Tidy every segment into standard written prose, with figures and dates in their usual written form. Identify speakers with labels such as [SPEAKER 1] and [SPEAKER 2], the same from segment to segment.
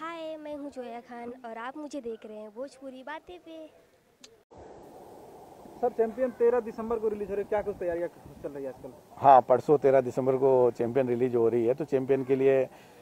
[SPEAKER 1] हाय, मैं हूँ जोया खान और आप मुझे देख रहे हैं भोजपुरी बातें पे।
[SPEAKER 2] सर चैंपियन 13 दिसंबर को रिलीज हो रही है, क्या कुछ तैयारियां चल रही है आजकल?
[SPEAKER 3] हाँ, परसों 13 दिसंबर को चैंपियन रिलीज हो रही है। तो चैंपियन के लिए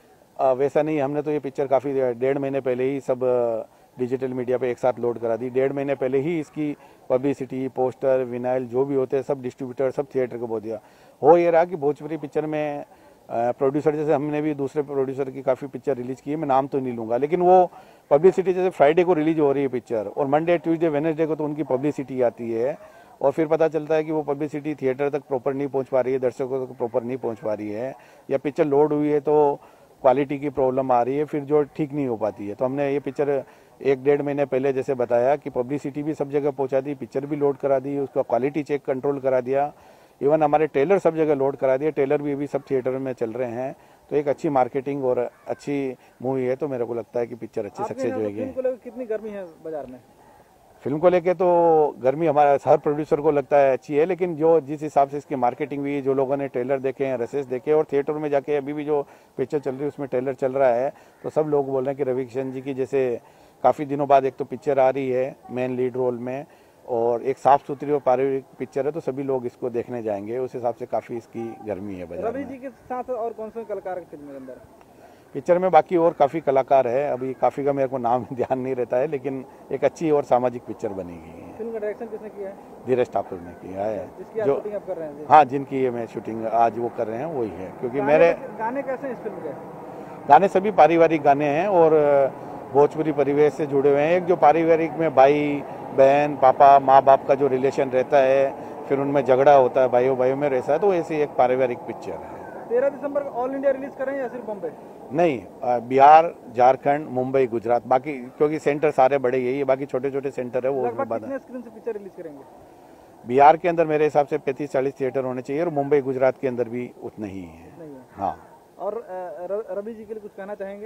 [SPEAKER 3] वैसा नहीं, हमने तो ये पिक्चर काफ़ी 1.5 महीने पहले ही सब डिजिटल मीडिया पे एक साथ लोड करा दी। 1.5 महीने पहले ही इसकी पब्लिसिटी, पोस्टर, विनाइल जो भी होते हैं सब डिस्ट्रीब्यूटर सब थिएटर को बोल दिया। हो ये रहा कि भोजपुरी पिक्चर में प्रोड्यूसर, जैसे हमने भी दूसरे प्रोड्यूसर की काफ़ी पिक्चर रिलीज की है, मैं नाम तो नहीं लूँगा, लेकिन वो पब्लिसिटी जैसे फ्राइडे को रिलीज हो रही है पिक्चर और मंडे, ट्यूसडे, वेडनेसडे को तो उनकी पब्लिसिटी आती है और फिर पता चलता है कि वो पब्लिसिटी थिएटर तक प्रॉपर नहीं पहुंच पा रही है, दर्शकों तक प्रॉपर नहीं पहुंच पा रही है, या पिक्चर लोड हुई है तो क्वालिटी की प्रॉब्लम आ रही है, फिर जो ठीक नहीं हो पाती है। तो हमने ये पिक्चर 1-1.5 महीने पहले जैसे बताया कि पब्लिसिटी भी सब जगह पहुंचा दी, पिक्चर भी लोड करा दी, उसका क्वालिटी चेक कंट्रोल करा दिया, इवन हमारे ट्रेलर सब जगह लोड करा दिए, ट्रेलर भी अभी सब थिएटर में चल रहे हैं। तो एक अच्छी मार्केटिंग और अच्छी मूवी है, तो मेरे को लगता है कि पिक्चर अच्छी सक्सेस होगी।
[SPEAKER 2] फिल्म को लेकर कितनी गर्मी है बाजार में?
[SPEAKER 3] फिल्म को लेके तो गर्मी हमारा हर प्रोड्यूसर को लगता है अच्छी है, लेकिन जो जिस हिसाब से इसकी मार्केटिंग हुई, जो लोगों ने ट्रेलर देखे हैं, रसेस देखे और थिएटर में जाके अभी भी जो पिक्चर चल रही है उसमें ट्रेलर चल रहा है, तो सब लोग बोल रहे हैं कि रवि किशन जी की जैसे काफ़ी दिनों बाद एक तो पिक्चर आ रही है मेन लीड रोल में और एक साफ सुथरी और पारिवारिक पिक्चर है, तो सभी लोग इसको देखने जाएंगे। उस हिसाब से काफ़ी इसकी गर्मी है बाजार
[SPEAKER 2] रवि
[SPEAKER 3] में।
[SPEAKER 2] जी के साथ और कौन से कलाकार फिल्म के अंदर?
[SPEAKER 3] पिक्चर में बाकी और काफ़ी कलाकार है, अभी काफ़ी का मेरे को नाम ध्यान नहीं रहता है, लेकिन एक अच्छी और सामाजिक पिक्चर बनेगी।
[SPEAKER 2] फिल्म का डायरेक्शन किसने किया है?
[SPEAKER 3] धीरज ठाकुर ने किया है,
[SPEAKER 2] जिसकी आप
[SPEAKER 3] जो
[SPEAKER 2] शूटिंग आप कर रहे हैं?
[SPEAKER 3] हाँ, जिनकी ये मैं शूटिंग आज वो कर रहे हैं वही है, क्योंकि
[SPEAKER 2] गाने कैसे हैं इस फिल्म के?
[SPEAKER 3] गाने सभी पारिवारिक गाने हैं और भोजपुरी परिवेश से जुड़े हुए हैं। एक जो पारिवारिक में भाई बहन, पापा, माँ बाप का जो रिलेशन रहता है, फिर उनमें झगड़ा होता है, भाइयों भाइयों में रहता है, तो ऐसी एक पारिवारिक पिक्चर है।
[SPEAKER 2] 13 दिसंबर को ऑल इंडिया रिलीज करें या सिर्फ बॉम्बे?
[SPEAKER 3] नहीं, बिहार, झारखंड, मुंबई, गुजरात, बाकी क्योंकि सेंटर सारे बड़े यही है, बाकी छोटे छोटे सेंटर है वो उसमें
[SPEAKER 2] लगभग कितने स्क्रीन से पिक्चर रिलीज करेंगे?
[SPEAKER 3] बिहार के अंदर मेरे हिसाब से 35-40 थिएटर होने चाहिए और मुंबई, गुजरात के अंदर भी उतना ही है।
[SPEAKER 2] नहीं है।
[SPEAKER 3] हाँ।
[SPEAKER 2] और रवि जी के लिए कुछ कहना चाहेंगे?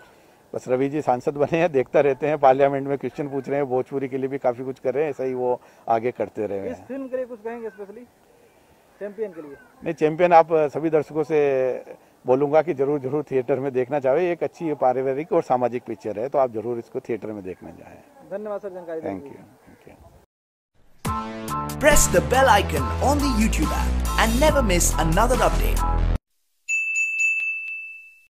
[SPEAKER 3] बस रवि जी सांसद बने हैं, देखता रहते हैं, पार्लियामेंट में क्वेश्चन पूछ रहे हैं, भोजपुरी के लिए भी काफी कुछ कर रहे हैं, ऐसा ही वो आगे करते रहे
[SPEAKER 2] इस
[SPEAKER 3] हैं।
[SPEAKER 2] फिल्म के लिए कुछ कहेंगे स्पेशली चैंपियन के लिए?
[SPEAKER 3] नहीं, चैंपियन आप सभी दर्शकों से बोलूंगा कि जरूर जरूर थिएटर में देखना चाहे। एक अच्छी पारिवारिक और सामाजिक पिक्चर है, तो आप जरूर इसको थिएटर में देखने जाएं।
[SPEAKER 2] धन्यवाद सर जानकारी देने के लिए।
[SPEAKER 3] Thank you.
[SPEAKER 4] Press the bell icon on the YouTube app and never miss another update.